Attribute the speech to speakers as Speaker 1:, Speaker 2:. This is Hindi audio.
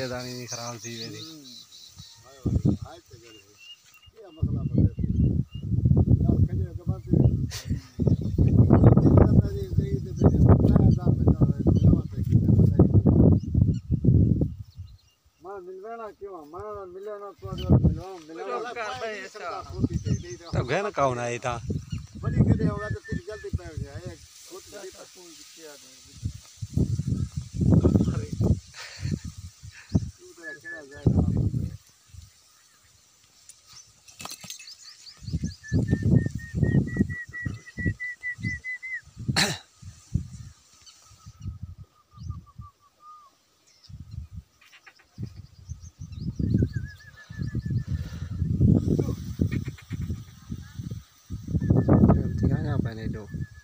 Speaker 1: रिश्तेदारी नहीं खराब थी मेरी तो घर कौन आई था पहले दो